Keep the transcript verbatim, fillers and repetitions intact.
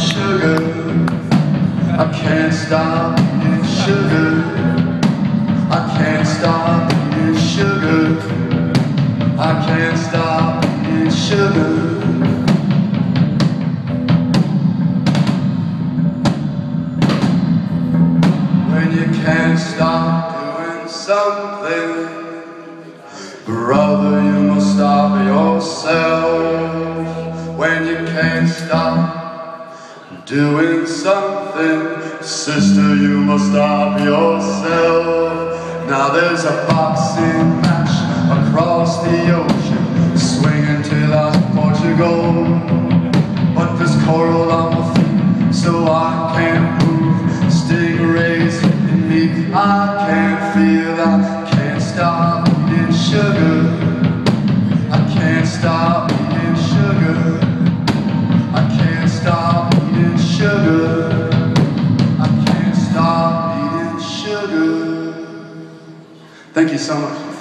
sugar. I can't stop eating sugar. I can't stop eating sugar. I can't stop eating sugar. When you can't stop doing something, brother, you must stop yourself. When you can't stop doing something, sister, you must stop yourself. Now there's a boxing match across the ocean, swinging till I'm Portugal. But there's coral on my feet, so I can't move. Stingrays in me, I can't feel. I can't stop eating sugar. I can't stop eating sugar. I can't stop eating sugar. I can't stop eating sugar. Thank you so much.